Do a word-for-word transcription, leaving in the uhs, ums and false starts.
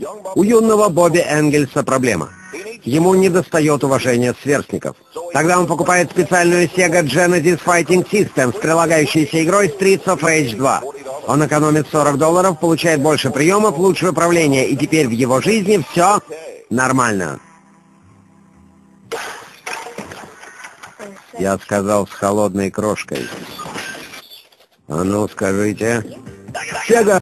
У юного Бобби Энгельса проблема. Ему недостает уважения сверстников. Тогда он покупает специальную Sega Genesis Fighting System с прилагающейся игрой Streets of Rage два. Он экономит сорок долларов, получает больше приемов, лучшее управление, и теперь в его жизни все нормально. Я сказал с холодной крошкой. А ну, скажите. Sega